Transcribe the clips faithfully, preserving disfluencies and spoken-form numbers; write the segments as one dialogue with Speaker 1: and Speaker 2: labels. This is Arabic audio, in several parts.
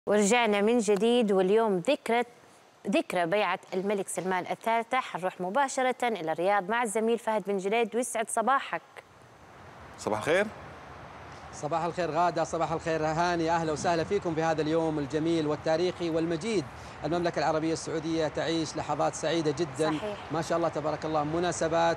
Speaker 1: ورجعنا من جديد، واليوم ذكرى ذكرى بيعة الملك سلمان الثالثة. حنروح مباشرة إلى الرياض مع الزميل فهد بن جليد، ويسعد صباحك.
Speaker 2: صباح الخير.
Speaker 3: صباح الخير غادة، صباح الخير هاني، أهلا وسهلا فيكم في هذا اليوم الجميل والتاريخي والمجيد. المملكة العربية السعودية تعيش لحظات سعيدة جدا.
Speaker 1: صحيح.
Speaker 3: ما شاء الله تبارك الله، مناسبات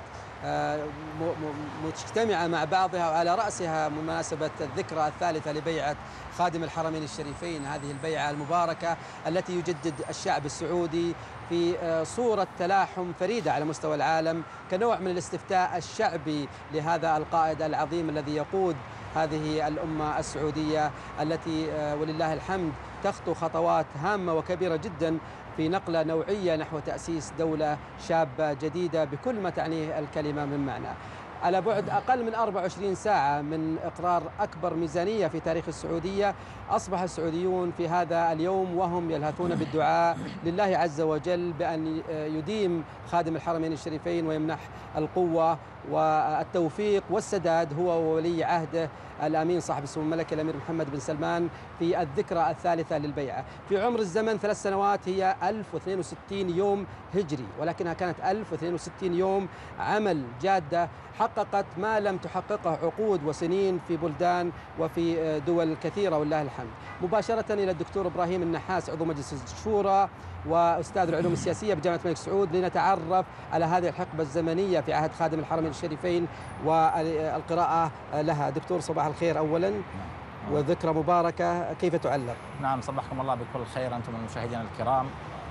Speaker 3: مجتمعة مع بعضها، وعلى رأسها مناسبة الذكرى الثالثة لبيعة خادم الحرمين الشريفين، هذه البيعة المباركة التي يجدد الشعب السعودي في صورة تلاحم فريدة على مستوى العالم، كنوع من الاستفتاء الشعبي لهذا القائد العظيم الذي يقود هذه الأمة السعودية التي ولله الحمد تخطو خطوات هامة وكبيرة جدا في نقلة نوعية نحو تأسيس دولة شابة جديدة بكل ما تعنيه الكلمة من معنى. على بعد أقل من أربع وعشرين ساعة من إقرار أكبر ميزانية في تاريخ السعودية، أصبح السعوديون في هذا اليوم وهم يلهثون بالدعاء لله عز وجل بأن يديم خادم الحرمين الشريفين ويمنح القوة والتوفيق والسداد هو وولي عهده الأمين صاحب السمو الملكي الأمير محمد بن سلمان في الذكرى الثالثة للبيعة. في عمر الزمن ثلاث سنوات هي ألف واثنين وستين يوم هجري، ولكنها كانت ألف واثنين وستين يوم عمل جادة حققت ما لم تحققه عقود وسنين في بلدان وفي دول كثيرة ولله الحمد. مباشرة إلى الدكتور إبراهيم النحاس، عضو مجلس الشورى وأستاذ العلوم السياسية بجامعة الملك سعود، لنتعرف على هذه الحقبة الزمنية في عهد خادم الحرمين الشريفين والقراءة لها. دكتور صباح الخير أولا، وذكرى مباركة كيف تعلق؟
Speaker 4: نعم، صبحكم الله بكل خير أنتم المشاهدين الكرام،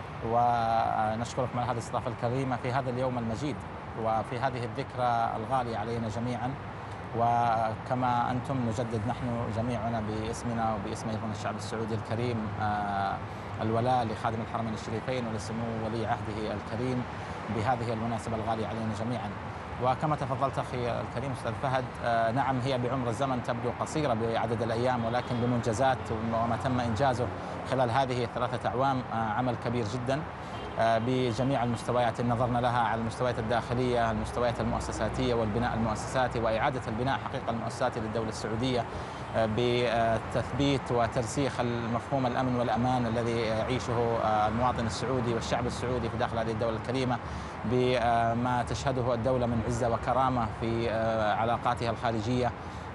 Speaker 4: ونشكركم على هذه الاستضافة الكريمة في هذا اليوم المجيد وفي هذه الذكرى الغالية علينا جميعا. وكما أنتم نجدد نحن جميعنا باسمنا وباسم أيضا الشعب السعودي الكريم الولاء لخادم الحرمين الشريفين ولسمو ولي عهده الكريم بهذه المناسبة الغالية علينا جميعا. وكما تفضلت أخي الكريم أستاذ فهد، نعم هي بعمر الزمن تبدو قصيرة بعدد الأيام، ولكن بمنجزات وما تم إنجازه خلال هذه الثلاثة أعوام عمل كبير جدا بجميع المستويات. نظرنا لها على المستويات الداخلية، المستويات المؤسساتية والبناء المؤسساتي وإعادة البناء حقيقة المؤسساتي للدولة السعودية بتثبيت وترسيخ المفهوم الأمن والأمان الذي يعيشه المواطن السعودي والشعب السعودي في داخل هذه الدولة الكريمة، بما تشهده الدولة من عزة وكرامة في علاقاتها الخارجية،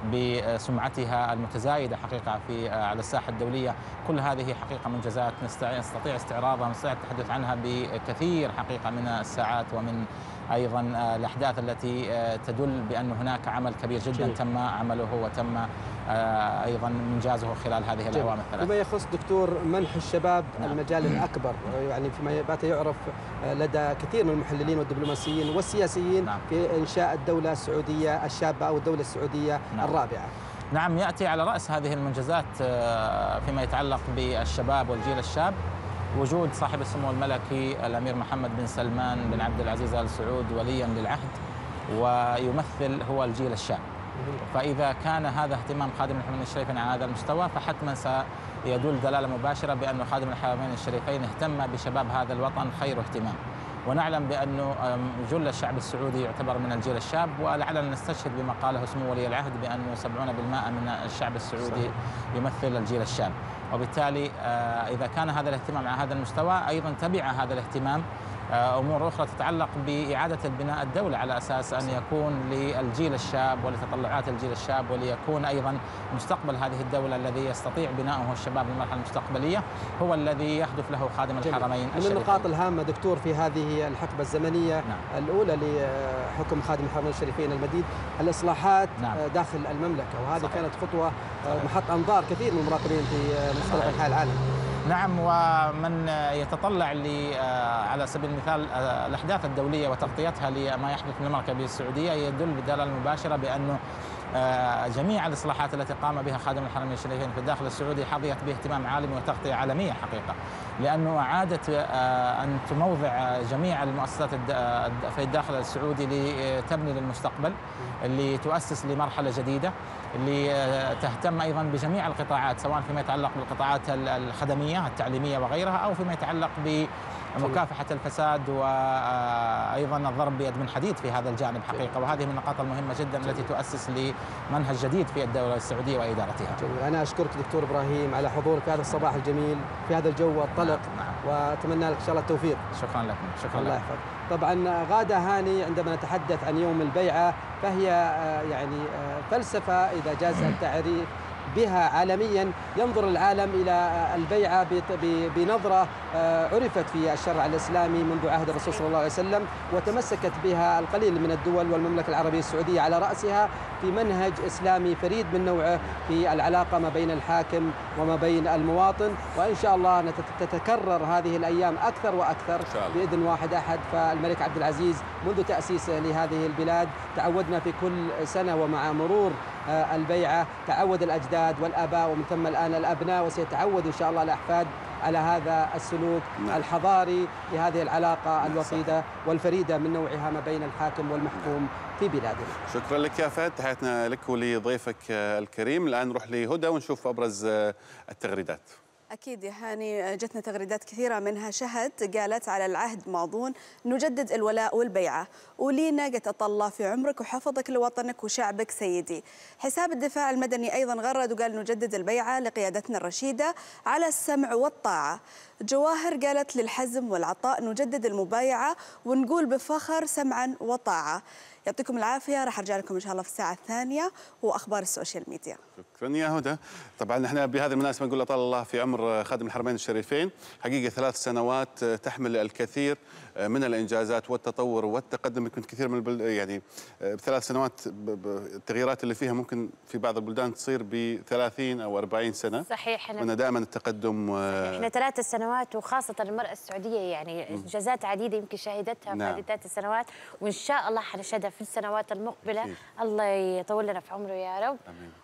Speaker 4: بسمعتها المتزايدة حقيقة في على الساحة الدولية. كل هذه حقيقة منجزات نستطيع استعراضها، نستطيع التحدث عنها بكثير حقيقة من الساعات ومن أيضا الأحداث التي تدل بأن هناك عمل كبير جدا جميل. تم عمله وتم أيضا إنجازه خلال هذه الأعوام الثلاث.
Speaker 3: وما يخص دكتور منح الشباب نعم. المجال الأكبر، يعني فيما بات يعرف لدى كثير من المحللين والدبلوماسيين والسياسيين نعم. في إنشاء الدولة السعودية الشابة أو الدولة السعودية نعم. الرابعة.
Speaker 4: نعم، يأتي على رأس هذه المنجزات فيما يتعلق بالشباب والجيل الشاب وجود صاحب السمو الملكي الأمير محمد بن سلمان بن عبد العزيز آل سعود وليا للعهد، ويمثل هو الجيل الشاب. فإذا كان هذا اهتمام خادم الحرمين الشريفين على هذا المستوى، فحتما سيدل دلالة مباشرة بأن خادم الحرمين الشريفين اهتم بشباب هذا الوطن خير اهتمام. ونعلم بأنه جل الشعب السعودي يعتبر من الجيل الشاب، ولعلنا نستشهد بما قاله سمو ولي العهد بأنه سبعين بالمئة من الشعب السعودي يمثل الجيل الشاب. وبالتالي إذا كان هذا الاهتمام على هذا المستوى، أيضا تبع هذا الاهتمام أمور أخرى تتعلق بإعادة البناء الدولة على أساس أن يكون للجيل الشاب ولتطلعات الجيل الشاب، وليكون أيضا مستقبل هذه الدولة الذي يستطيع بناؤه الشباب للمرحلة المستقبلية هو الذي يهدف له خادم الحرمين الشريفين.
Speaker 3: من النقاط الهامة دكتور في هذه الحقبة الزمنية نعم. الأولى لحكم خادم الحرمين الشريفين المديد الإصلاحات نعم. داخل المملكة، وهذه صحيح. كانت خطوة محط أنظار كثير من المراقبين في مختلف أنحاء العالم.
Speaker 4: نعم، ومن يتطلع على سبيل المثال الأحداث الدولية وتغطيتها لما يحدث في المملكة السعودية يدل بالدلالة المباشرة بأنه جميع الإصلاحات التي قام بها خادم الحرمين الشريفين في الداخل السعودي حظيت باهتمام عالمي وتغطية عالمية حقيقة، لأنه أعادت أن تموضع جميع المؤسسات في الداخل السعودي لتبني للمستقبل، اللي تؤسس لمرحلة جديدة، اللي تهتم أيضا بجميع القطاعات سواء فيما يتعلق بالقطاعات الخدمية التعليمية وغيرها، أو فيما يتعلق مكافحة الفساد وأيضا الضرب بيد من حديد في هذا الجانب حقيقة، وهذه من النقاط المهمة جدا التي تؤسس لمنهج جديد في الدولة السعودية وإدارتها.
Speaker 3: جميل. أنا أشكرك دكتور إبراهيم على حضورك في هذا الصباح الجميل في هذا الجو الطلق.
Speaker 4: نعم. نعم.
Speaker 3: وأتمنى لك إن شاء الله التوفيق.
Speaker 4: شكرا لكم. شكرا
Speaker 3: الله
Speaker 4: لكم.
Speaker 3: يحفظك. طبعا غادة هاني عندما نتحدث عن يوم البيعة فهي يعني فلسفة إذا جاز التعريف بها عالميا، ينظر العالم إلى البيعة بنظرة عرفت في الشرع الإسلامي منذ عهد الرسول صلى الله عليه وسلم، وتمسكت بها القليل من الدول والمملكة العربية السعودية على رأسها في منهج إسلامي فريد من نوعه في العلاقة ما بين الحاكم وما بين المواطن. وإن شاء الله تتكرر هذه الأيام أكثر وأكثر بإذن واحد أحد. فالملك عبد العزيز منذ تأسيسه لهذه البلاد تعودنا في كل سنة ومع مرور البيعة تعود الأجداد والآباء ومن ثم الآن الأبناء، وسيتعود إن شاء الله الأحفاد على هذا السلوك نعم. الحضاري لهذه العلاقة الوطيدة والفريدة من نوعها ما بين الحاكم والمحكوم في بلادنا.
Speaker 2: شكرا لك يا فهد، تحياتنا لك ولضيفك الكريم. الآن نروح لهدى ونشوف أبرز التغريدات.
Speaker 5: أكيد يا هاني، جتنا تغريدات كثيرة منها شهد قالت على العهد ماضون نجدد الولاء والبيعة، ولينا قد أطلع في عمرك وحفظك لوطنك وشعبك سيدي. حساب الدفاع المدني أيضا غرد وقال نجدد البيعة لقيادتنا الرشيدة على السمع والطاعة. جواهر قالت للحزم والعطاء نجدد المبايعة ونقول بفخر سمعا وطاعة. يعطيكم العافية، راح أرجع لكم إن شاء الله في الساعة الثانية وأخبار السوشيال ميديا.
Speaker 2: شكرا يا هدى. طبعا نحن بهذه المناسبة نقول أطال الله في عمر خادم الحرمين الشريفين، حقيقة ثلاث سنوات تحمل الكثير من الإنجازات والتطور والتقدم. يمكن كثير من البلد يعني بثلاث سنوات التغييرات اللي فيها ممكن في بعض البلدان تصير ب ثلاثين أو أربعين سنة.
Speaker 1: صحيح.
Speaker 2: أنا دائما التقدم.
Speaker 1: احنا ثلاث سنوات وخاصة المرأة السعودية يعني إنجازات عديدة يمكن شهدتها في هذه الثلاث سنوات، وإن شاء الله حنشهدها في السنوات المقبلة. الله يطول لنا في عمره يا رب. أمين.